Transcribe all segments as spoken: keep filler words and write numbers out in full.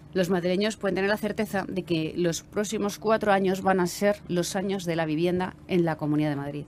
los madrileños pueden tener la certeza de que los próximos cuatro años van a ser los años de la vivienda en la Comunidad de Madrid.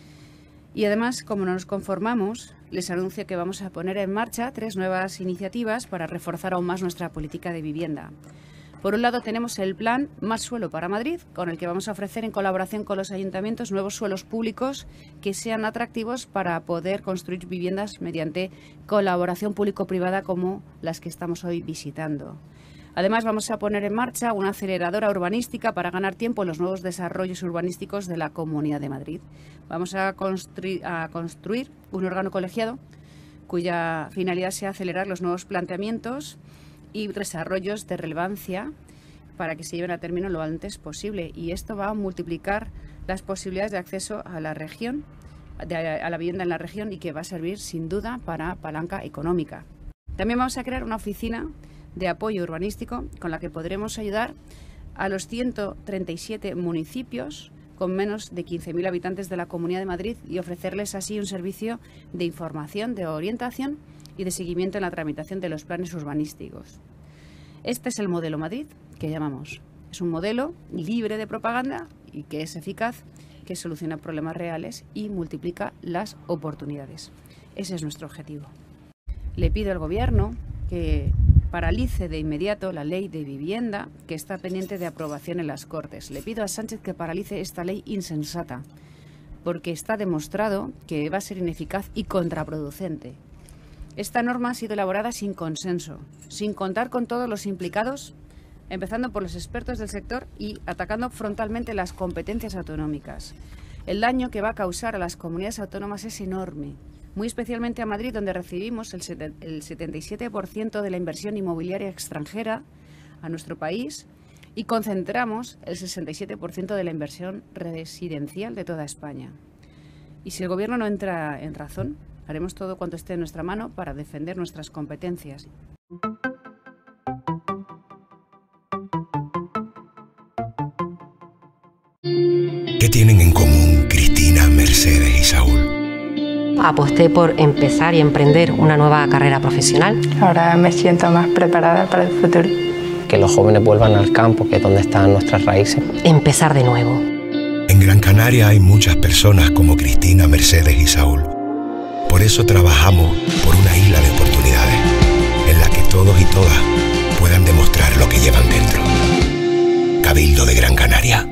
Y además, como no nos conformamos, les anuncio que vamos a poner en marcha tres nuevas iniciativas para reforzar aún más nuestra política de vivienda. Por un lado tenemos el plan Más Suelo para Madrid, con el que vamos a ofrecer en colaboración con los ayuntamientos nuevos suelos públicos que sean atractivos para poder construir viviendas mediante colaboración público-privada como las que estamos hoy visitando. Además, vamos a poner en marcha una aceleradora urbanística para ganar tiempo en los nuevos desarrollos urbanísticos de la Comunidad de Madrid. Vamos a, construir, a construir un órgano colegiado cuya finalidad sea acelerar los nuevos planteamientos y desarrollos de relevancia para que se lleven a término lo antes posible. Y esto va a multiplicar las posibilidades de acceso a la región, de, a la vivienda en la región, y que va a servir sin duda para palanca económica. También vamos a crear una oficina de apoyo urbanístico con la que podremos ayudar a los ciento treinta y siete municipios con menos de quince mil habitantes de la Comunidad de Madrid y ofrecerles así un servicio de información, de orientación y de seguimiento en la tramitación de los planes urbanísticos. Este es el modelo Madrid que llamamos. Es un modelo libre de propaganda y que es eficaz, que soluciona problemas reales y multiplica las oportunidades. Ese es nuestro objetivo. Le pido al Gobierno que paralice de inmediato la ley de vivienda que está pendiente de aprobación en las Cortes. Le pido a Sánchez que paralice esta ley insensata, porque está demostrado que va a ser ineficaz y contraproducente. Esta norma ha sido elaborada sin consenso, sin contar con todos los implicados, empezando por los expertos del sector y atacando frontalmente las competencias autonómicas. El daño que va a causar a las comunidades autónomas es enorme, muy especialmente a Madrid, donde recibimos el setenta y siete por ciento de la inversión inmobiliaria extranjera a nuestro país y concentramos el sesenta y siete por ciento de la inversión residencial de toda España. Y si el Gobierno no entra en razón, haremos todo cuanto esté en nuestra mano para defender nuestras competencias. ¿Qué tienen en común Cristina, Mercedes y Saúl? Aposté por empezar y emprender una nueva carrera profesional. Ahora me siento más preparada para el futuro. Que los jóvenes vuelvan al campo, que es donde están nuestras raíces. Empezar de nuevo. En Gran Canaria hay muchas personas como Cristina, Mercedes y Saúl. Por eso trabajamos por una isla de oportunidades, en la que todos y todas puedan demostrar lo que llevan dentro. Cabildo de Gran Canaria.